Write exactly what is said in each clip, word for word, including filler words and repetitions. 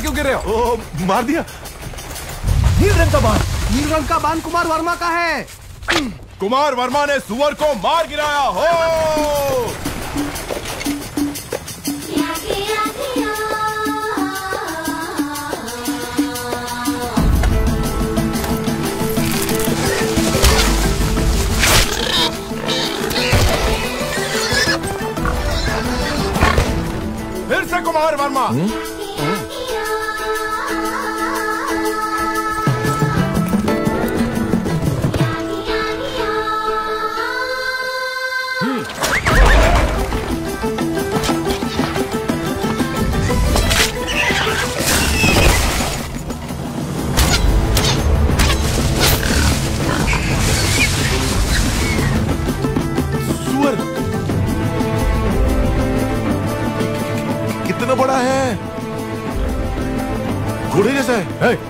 क्यों गिर रहे हो? ओ, मार दिया। नील रंग का बाण। नील रंग का बाण कुमार वर्मा का है। कुमार वर्मा ने सुअर को मार गिराया हो। फिर से कुमार वर्मा। कितना बड़ा है, घोड़े जैसा है। hey!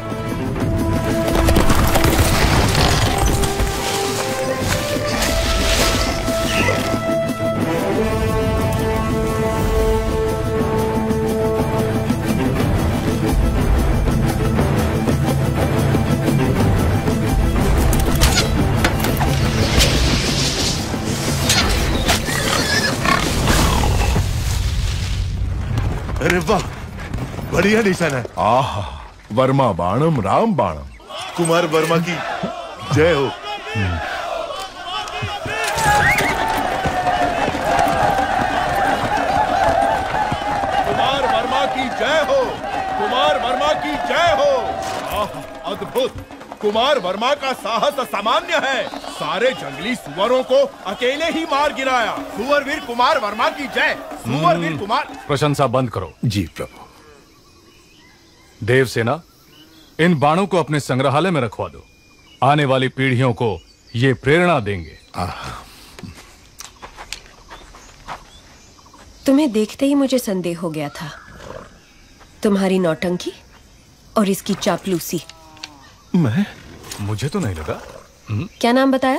अरे वाह, बढ़िया निशान है। आह, वर्मा बाणम राम बाणम। कुमार वर्मा की जय हो। कुमार वर्मा की जय हो, कुमार वर्मा की जय हो। आह, अद्भुत। कुमार वर्मा का साहस असामान्य है। सारे जंगली सुअरों को अकेले ही मार गिराया। सुअरवीर कुमार वर्मा की जय। सुअरवीर कुमार। प्रशंसा बंद करो। जी प्रभु। देवसेना, इन बाणों को अपने संग्रहालय में रखवा दो। आने वाली पीढ़ियों को ये प्रेरणा देंगे। तुम्हें देखते ही मुझे संदेह हो गया था। तुम्हारी नौटंकी और इसकी चापलूसी। मैं? मुझे तो नहीं लगा। क्या नाम बताया?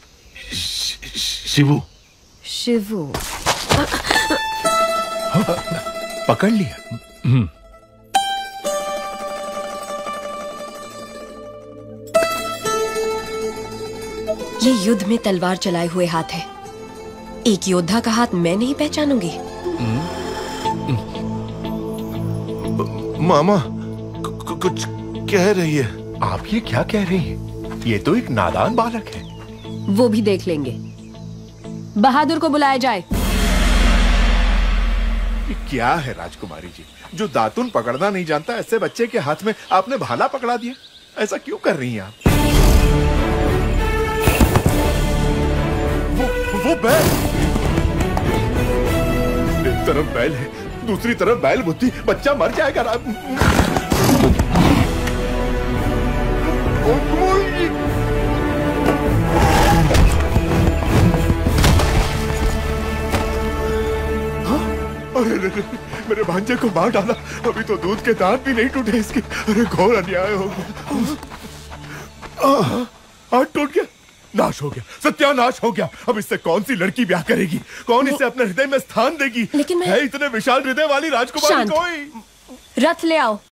शिवू। शिवू। पकड़ लिया। हम्म। ये युद्ध में तलवार चलाए हुए हाथ है। एक योद्धा का हाथ मैं नहीं पहचानूंगी। मामा कुछ कह रही है। आप ये क्या कह रही हैं? ये तो एक नादान बालक है। वो भी देख लेंगे। बहादुर को बुलाया जाए। ये क्या है राजकुमारी जी, जो दातुन पकड़ना नहीं जानता ऐसे बच्चे के हाथ में आपने भाला पकड़ा दिया। ऐसा क्यों कर रही हैं आप? वो वो बैल, एक तरफ बैल है, दूसरी तरफ बैल बुद्धि। बच्चा मर जाएगा। अरे रे रे, मेरे भांजे को मार डाला। अभी तो दूध के दांत भी नहीं टूटे इसके। अरे घोर अन्याय हो गया। हाथ टूट गया, नाश हो गया, सत्यानाश हो गया। अब इससे कौन सी लड़की ब्याह करेगी? कौन इसे अपने हृदय में स्थान देगी? लेकिन मैं... है इतने विशाल हृदय वाली राजकुमारी कोई? रथ ले आओ।